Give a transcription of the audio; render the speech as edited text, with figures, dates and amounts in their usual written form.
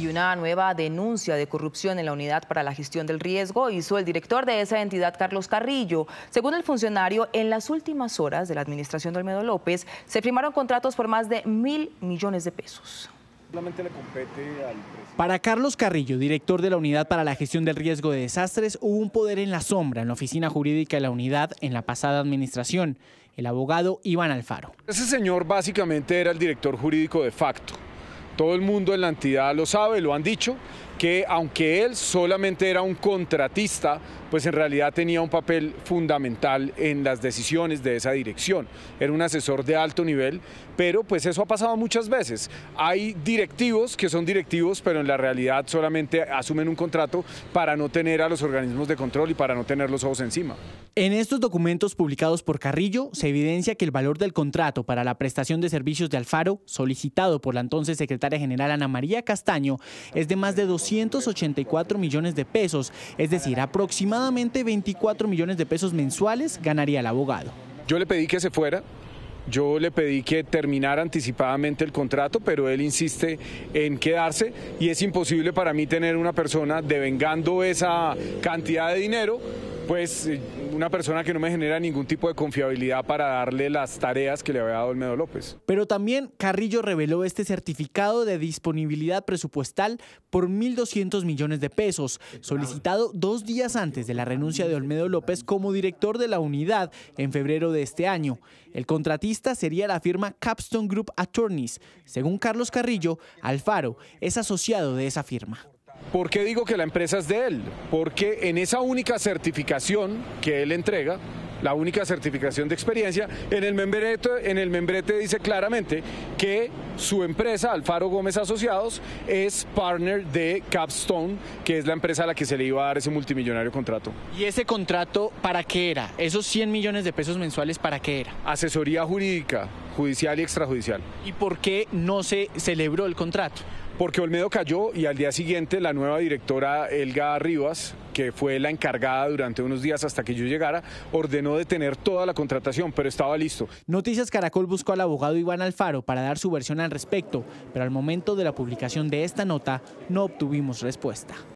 Y una nueva denuncia de corrupción en la Unidad para la Gestión del Riesgo hizo el director de esa entidad, Carlos Carrillo. Según el funcionario, en las últimas horas de la administración de Olmedo López se firmaron contratos por más de 1.000 millones de pesos. Para Carlos Carrillo, director de la Unidad para la Gestión del Riesgo de Desastres, hubo un poder en la sombra en la oficina jurídica de la unidad en la pasada administración, el abogado Iván Alfaro. Ese señor básicamente era el director jurídico de facto. Todo el mundo en la entidad lo sabe, lo han dicho, que aunque él solamente era un contratista, pues en realidad tenía un papel fundamental en las decisiones de esa dirección. Era un asesor de alto nivel, pero pues eso ha pasado muchas veces. Hay directivos que son directivos, pero en la realidad solamente asumen un contrato para no tener a los organismos de control y para no tener los ojos encima. En estos documentos publicados por Carrillo se evidencia que el valor del contrato para la prestación de servicios de Alfaro, solicitado por la entonces secretaria general Ana María Castaño, es de más de 284 millones de pesos, es decir, aproximadamente 24 millones de pesos mensuales ganaría el abogado. Yo le pedí que se fuera. Yo le pedí que terminara anticipadamente el contrato, pero él insiste en quedarse y es imposible para mí tener una persona devengando esa cantidad de dinero, pues una persona que no me genera ningún tipo de confiabilidad para darle las tareas que le había dado Olmedo López. Pero también Carrillo reveló este certificado de disponibilidad presupuestal por 1.200 millones de pesos, solicitado 2 días antes de la renuncia de Olmedo López como director de la unidad en febrero de este año. El contratista sería la firma Capstone Group Attorneys. Según Carlos Carrillo, Alfaro es asociado de esa firma. ¿Por qué digo que la empresa es de él? Porque en esa única certificación que él entrega, la única certificación de experiencia, en el membrete dice claramente que su empresa, Alfaro Gómez Asociados, es partner de Capstone, que es la empresa a la que se le iba a dar ese multimillonario contrato. ¿Y ese contrato para qué era? ¿Esos 100 millones de pesos mensuales para qué era? Asesoría jurídica, judicial y extrajudicial. ¿Y por qué no se celebró el contrato? Porque Olmedo cayó y al día siguiente la nueva directora Elga Rivas, que fue la encargada durante unos días hasta que yo llegara, ordenó detener toda la contratación, pero estaba listo. Noticias Caracol buscó al abogado Iván Alfaro para dar su versión al respecto, pero al momento de la publicación de esta nota no obtuvimos respuesta.